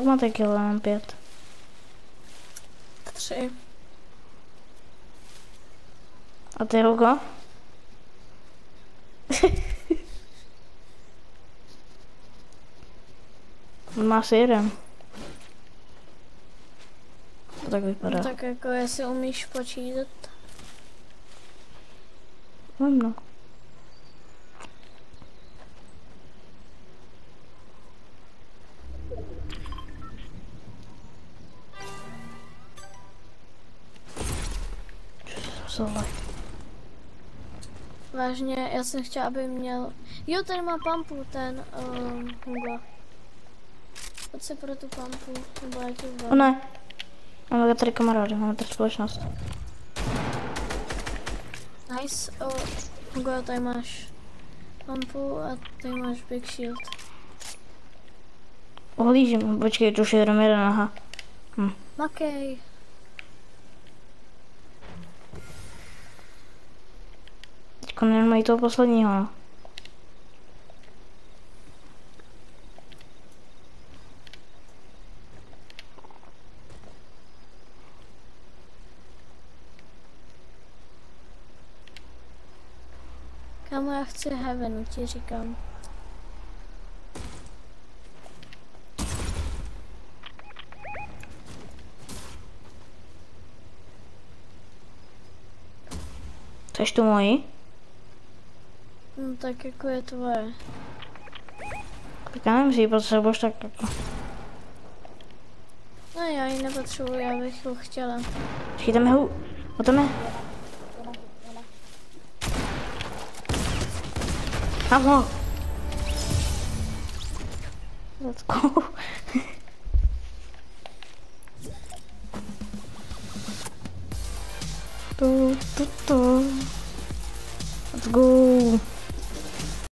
Kolik máte kilo? Já mám 5. 3. A ty, Hugo? On má asi 1. To tak vypadá. No, tak jako jestli umíš počítat. No. Vážně, já jsem chtěla, aby měl... Jo, tady má pampu, ten Hugo. Pojď se pro tu pampu, nebo jak to O ne. Máme tady kamarády, máme tady společnost. Nice. Hugo, tady máš pampu a tady máš big shield. Ohlížím, počkej, to už je jenom jeden, aha. Makej. Teďko nemají toho posledního, no. Kámo, já chci heaven, ti říkám. Chceš tu moji? No tak jako je tvoje. Tak já nevím, že ji potřebuješ tak jako. No já ji nepotřebuji, já bych ho chtěla. Počkej, tam je o tom je. Mám ho. Let's go. Let's go.